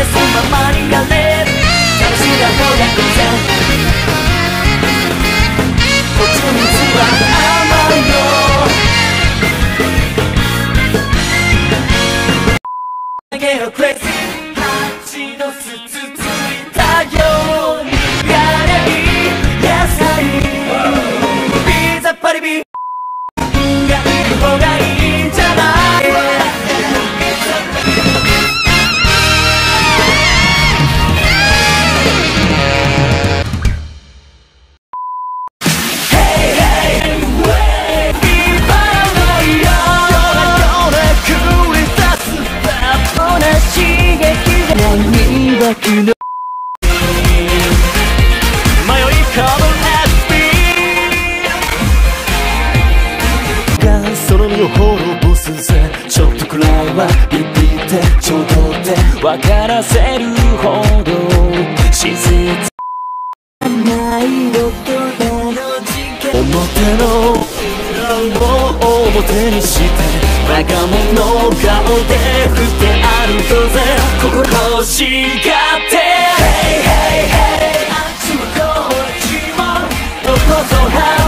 そのままにやれ楽しんだ方がいいぜこっちの水は甘いよだけどクレイジー蜂の巣つついたようにやれいい野菜ピザパリビがいる方がいいんじゃない迷い込む SP がその身を滅ぼすぜちょっとくらいはビビってちょうどって分からせるほど自然ない大人の事件表の裏を表にして我が物顔で振ってあるとぜ心欲しがって Hey hey hey あっちもこっちもどこぞ